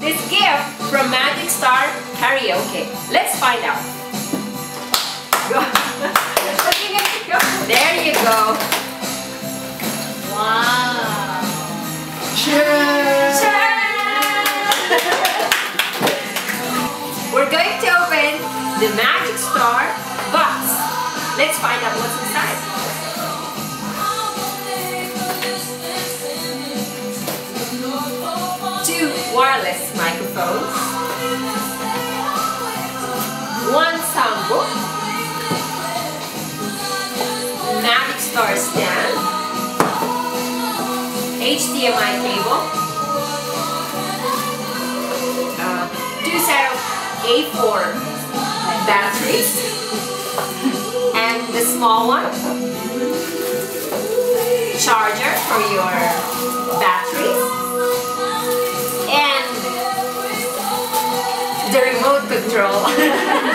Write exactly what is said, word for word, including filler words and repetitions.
this gift from Magic Star Karaoke? Let's find out. Go. There you go. Wow. Cheers! We're going to open the Magic Star box. Let's find out what's inside. Two wireless microphones, one soundbook, Magic Star stand, H D M I cable, uh, two set of A four batteries, and the small one, charger for your batteries, and the remote control.